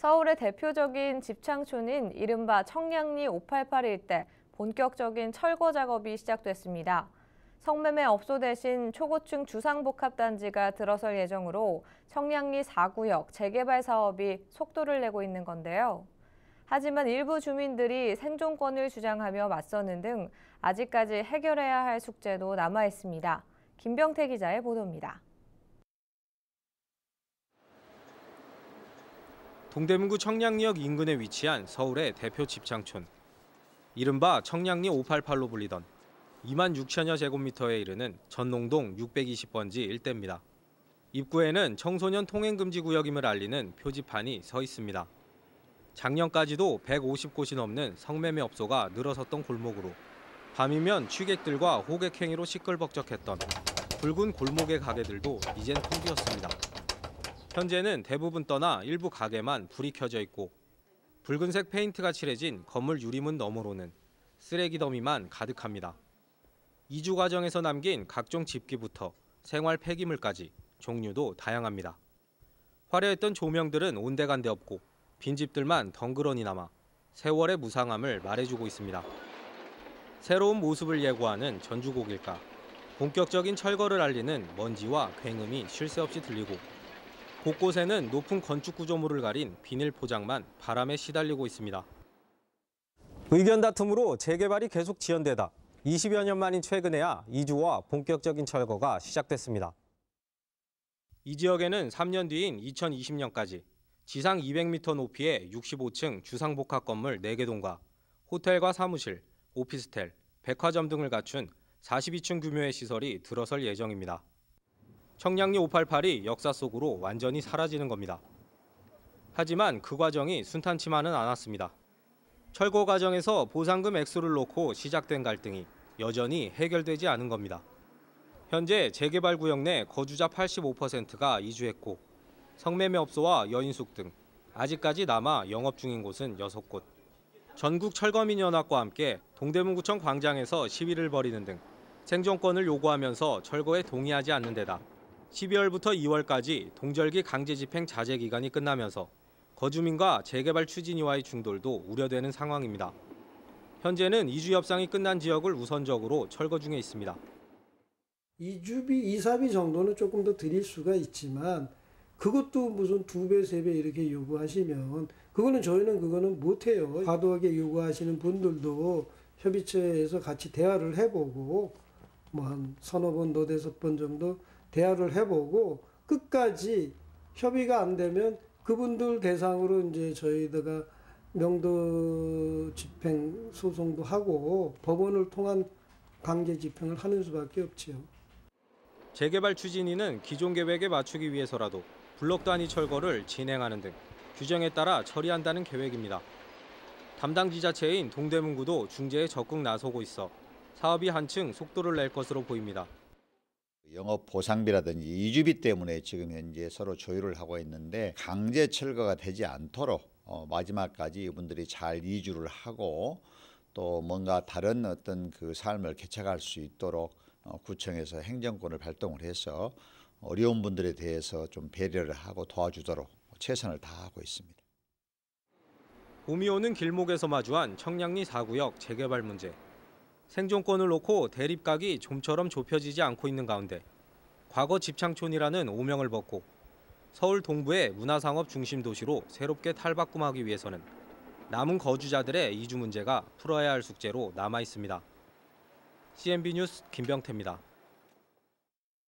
서울의 대표적인 집창촌인 이른바 청량리 588 일대 본격적인 철거 작업이 시작됐습니다. 성매매 업소 대신 초고층 주상복합단지가 들어설 예정으로 청량리 4구역 재개발 사업이 속도를 내고 있는 건데요. 하지만 일부 주민들이 생존권을 주장하며 맞서는 등 아직까지 해결해야 할 숙제도 남아 있습니다. 김병태 기자의 보도입니다. 동대문구 청량리역 인근에 위치한 서울의 대표 집창촌. 이른바 청량리 588로 불리던 2만 6천여 제곱미터에 이르는 전농동 620번지 일대입니다. 입구에는 청소년 통행금지 구역임을 알리는 표지판이 서 있습니다. 작년까지도 150곳이 넘는 성매매 업소가 늘어섰던 골목으로 밤이면 취객들과 호객행위로 시끌벅적했던 붉은 골목의 가게들도 이젠 텅 비었습니다. 현재는 대부분 떠나 일부 가게만 불이 켜져 있고 붉은색 페인트가 칠해진 건물 유리문 너머로는 쓰레기 더미만 가득합니다. 이주 과정에서 남긴 각종 집기부터 생활 폐기물까지 종류도 다양합니다. 화려했던 조명들은 온데간데 없고 빈집들만 덩그러니 남아 세월의 무상함을 말해주고 있습니다. 새로운 모습을 예고하는 전주곡일까, 본격적인 철거를 알리는 먼지와 굉음이 쉴 새 없이 들리고 곳곳에는 높은 건축 구조물을 가린 비닐 포장만 바람에 시달리고 있습니다. 의견 다툼으로 재개발이 계속 지연되다 20여 년 만인 최근에야 이주와 본격적인 철거가 시작됐습니다. 이 지역에는 3년 뒤인 2020년까지 지상 200m 높이의 65층 주상복합 건물 4개 동과 호텔과 사무실, 오피스텔, 백화점 등을 갖춘 42층 규모의 시설이 들어설 예정입니다. 청량리 588이 역사 속으로 완전히 사라지는 겁니다. 하지만 그 과정이 순탄치만은 않았습니다. 철거 과정에서 보상금 액수를 놓고 시작된 갈등이 여전히 해결되지 않은 겁니다. 현재 재개발 구역 내 거주자 85%가 이주했고 성매매 업소와 여인숙 등 아직까지 남아 영업 중인 곳은 6곳. 전국철거민연합과 함께 동대문구청 광장에서 시위를 벌이는 등 생존권을 요구하면서 철거에 동의하지 않는 데다 12월부터 2월까지 동절기 강제집행 자제 기간이 끝나면서 거주민과 재개발 추진위와의 충돌도 우려되는 상황입니다. 현재는 이주 협상이 끝난 지역을 우선적으로 철거 중에 있습니다. 이주비, 이사비 정도는 조금 더 드릴 수가 있지만 그것도 무슨 2배, 3배 이렇게 요구하시면 저희는 못해요. 과도하게 요구하시는 분들도 협의체에서 같이 대화를 해보고 한 서너 번, 너댓 번 정도 대화를 해보고 끝까지 협의가 안 되면 그분들 대상으로 이제 저희가 명도 집행 소송도 하고 법원을 통한 강제 집행을 하는 수밖에 없지요. 재개발 추진위는 기존 계획에 맞추기 위해서라도 블록 단위 철거를 진행하는 등 규정에 따라 처리한다는 계획입니다. 담당 지자체인 동대문구도 중재에 적극 나서고 있어 사업이 한층 속도를 낼 것으로 보입니다. 영업 보상비라든지 이주비 때문에 지금 현재 서로 조율을 하고 있는데 강제 철거가 되지 않도록 마지막까지 이분들이 잘 이주를 하고 또 뭔가 다른 어떤 그 삶을 개척할 수 있도록 구청에서 행정권을 발동을 해서 어려운 분들에 대해서 좀 배려를 하고 도와주도록 최선을 다하고 있습니다. 봄이 오는 길목에서 마주한 청량리 4구역 재개발 문제. 생존권을 놓고 대립각이 좀처럼 좁혀지지 않고 있는 가운데 과거 집창촌이라는 오명을 벗고 서울 동부의 문화상업 중심 도시로 새롭게 탈바꿈하기 위해서는 남은 거주자들의 이주 문제가 풀어야 할 숙제로 남아 있습니다. CNB 뉴스 김병태입니다.